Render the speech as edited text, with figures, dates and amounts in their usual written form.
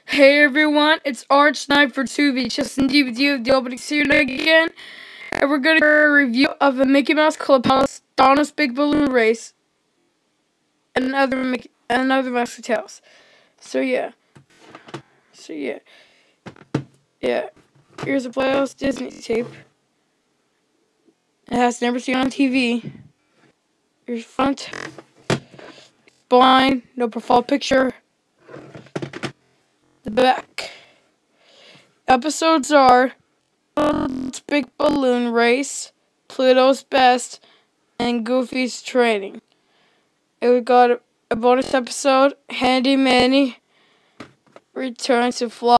Hey everyone, it's Arch Night for 2 VHS and DVD of the opening series again, and we're going to do a review of a Mickey Mouse Clubhouse, Donna's Big Balloon Race, and other Mouse Tales. So yeah, here's a Playhouse Disney tape. It has never seen on TV. Here's front, blind, no profile picture. The back. Episodes are Big Balloon Race, Pluto's Best, and Goofy's Training. We got a bonus episode, Handy Manny Returns to Fly.